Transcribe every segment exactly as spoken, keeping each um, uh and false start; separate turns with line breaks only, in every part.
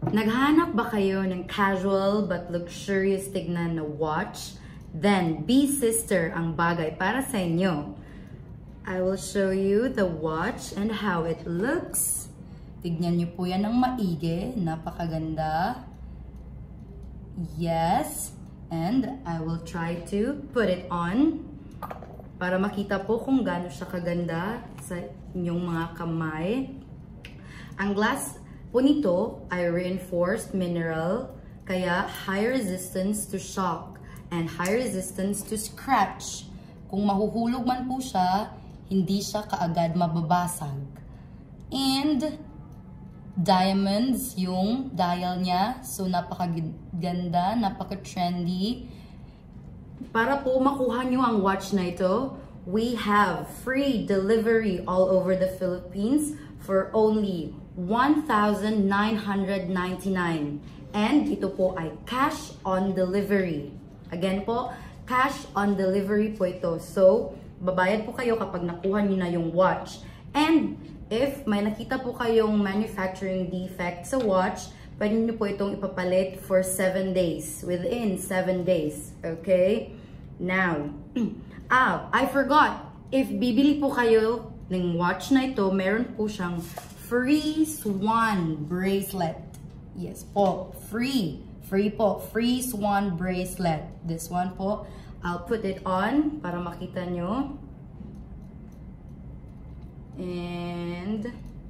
Naghanap ba kayo ng casual but luxurious tignan na watch? Then, B Sister ang bagay para sa inyo. I will show you the watch and how it looks. Tignan niyo po yan ng maigi. Napakaganda. Yes. And I will try to put it on para makita po kung gaano siya kaganda sa inyong mga kamay. Ang glass po nito ay reinforced mineral, kaya high resistance to shock and high resistance to scratch. Kung mahuhulog man po siya, hindi siya kaagad mababasag. And diamonds yung dial niya, so napakaganda, napaka-trendy. Para po makuha nyo ang watch na ito, we have free delivery all over the Philippines for only one thousand nine hundred ninety-nine. And ito po ay cash on delivery. Again po, cash on delivery po ito. So, babayad po kayo kapag nakuha nyo na yung watch. And if may nakita po kayong manufacturing defect sa watch, pwede nyo po itong ipapalit for seven days. Within seven days. Okay? Now, ah, I forgot. If bibili po kayo ng watch na ito, meron po siyang free swan bracelet. Yes po, free. Free po, free swan bracelet. This one po, I'll put it on para makita nyo. And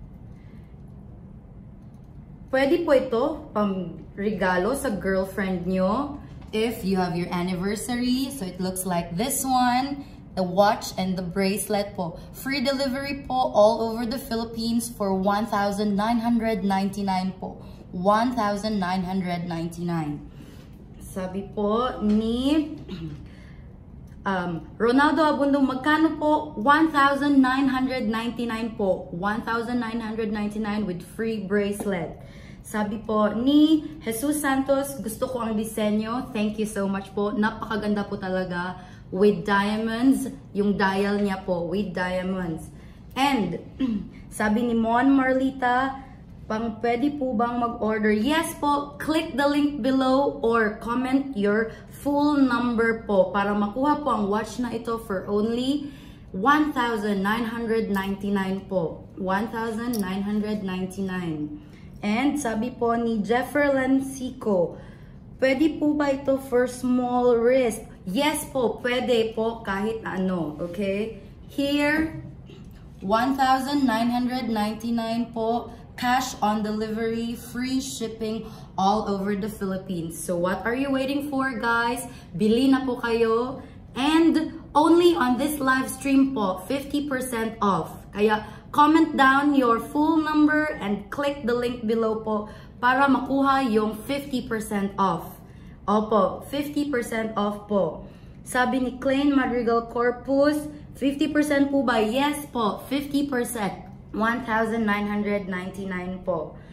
pwede po ito pang regalo sa girlfriend nyo if you have your anniversary. So it looks like this one. The watch and the bracelet po. Free delivery po all over the Philippines for one thousand nine hundred ninety-nine po. one thousand nine hundred ninety-nine. Sabi po ni um, Ronaldo Abundo, magkano po? one thousand nine hundred ninety-nine po. one thousand nine hundred ninety-nine with free bracelet. Sabi po ni Jesus Santos, gusto ko ang disenyo. Thank you so much po. Napakaganda po talaga. With diamonds, yung dial niya po, with diamonds. And, sabi ni Mon Marlita, pang pwede po bang mag-order? Yes po, click the link below or comment your full number po para makuha po ang watch na ito for only one thousand nine hundred ninety-nine po. one thousand nine hundred ninety-nine. And sabi po ni Jefferlan Sico, pwede po ba ito for small wrist? Yes po, pwede po kahit ano, okay? Here, one thousand nine hundred ninety-nine po, cash on delivery, free shipping all over the Philippines. So what are you waiting for, guys? Bili na po kayo. And only on this live stream po, fifty percent off. Kaya comment down your full number and click the link below po para makuha yung fifty percent off. Opo, fifty percent off po. Sabi ni Klein Madrigal Corpus, fifty percent po ba? Yes po, fifty percent. one thousand nine hundred ninety-nine po.